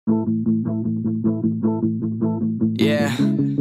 Yeah.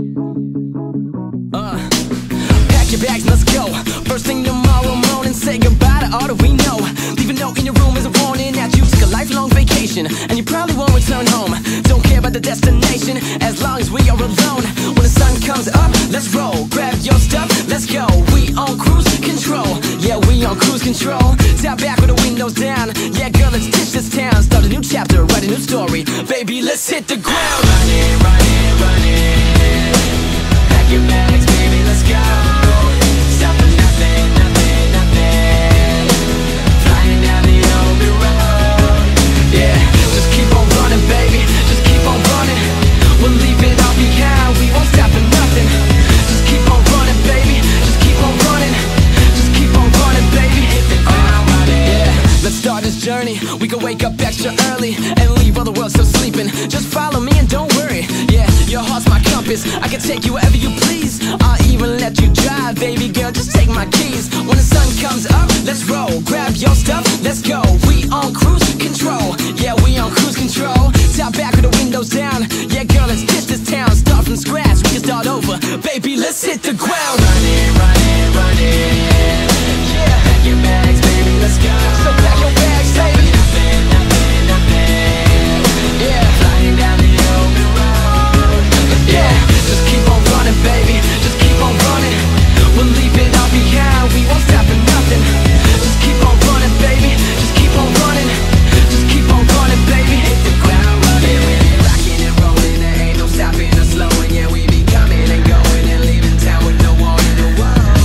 Pack your bags, let's go. First thing tomorrow morning, say goodbye to all that we know. Leave a note in your room as a warning that you took a lifelong vacation and you probably won't return home. Don't care about the destination as long as we are alone. When the sun comes up, let's roll. Grab your stuff, let's go. We on cruise control. Yeah, we on cruise control. Top back with the windows down. Yeah, girl, let's ditch this town. Start a new chapter, write a new story. Baby, let's hit the ground. Running, running, running. Pack your bags, baby, let's go. Stop for nothing, nothing, nothing. Flying down the open road. Yeah, just keep on running, baby. Just keep on running. We'll leave it all behind. We won't stop for nothing. Just keep on running, baby. Just keep on running. Just keep on running, baby. Hit the ground running. Yeah, let's start this journey. We can wake up extra early and leave all the world still sleeping. Just follow me and don't worry. Yeah, your heart's my compass. I can take you wherever you please. I'll even let you drive, baby girl. Just take my keys. When the sun comes up, let's roll. Grab your stuff, let's go. We on cruise control. Yeah, we on cruise control. Top back with the windows down. Yeah, girl, let's ditch this town. Start from scratch, we can start over. Baby, let's hit the ground. Running, running, running. Yeah, pack your bags, baby, let's go. So pack your bags, baby. Nothing, nothing, nothing. Yeah, flying down the open road. Yeah, just keep on running, baby. Just keep on running. We'll leave it all behind. We won't stop for nothing. Just keep on running, baby. Just keep on running. Just keep on running, baby. Hit the ground running. We be rocking and rolling. There ain't no stopping or slowing. Yeah, we be coming and going and leaving town with no one in the world.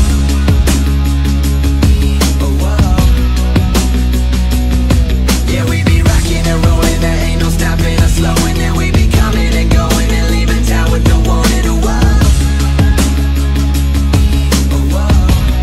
Oh, whoa. Yeah, we be rocking and rolling. There ain't no stopping or slowing. Yeah, we be coming and going and leaving town with no one in the world. Oh, whoa.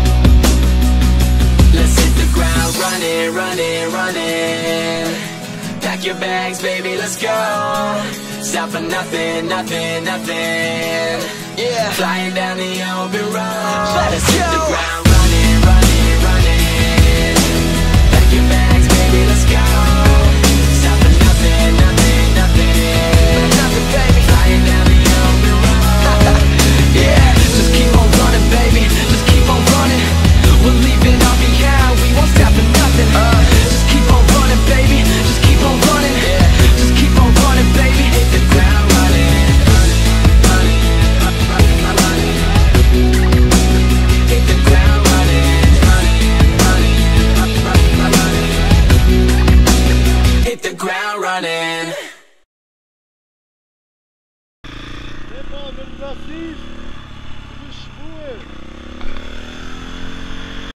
Let's hit the ground running, running, running. Pack your bags, baby, let's go. Stop for nothing, nothing, nothing. Yeah, flying down the open road. Let's hit the ground running, running, running. Pack your bags, baby, let's go. Stop for nothing, nothing, nothing. Nothing, baby. Flying down the open road. Yeah, just keep on running, baby. Just keep on running. We'll leave it all behind. We won't stop for nothing. Just keep on running, baby. Just keep on running. Yeah, just keep on running, baby. Hit the ground running, running, running, running. Hit the ground running, running, running, running. Hit the ground running. Wenn du das siehst, du bist schwul.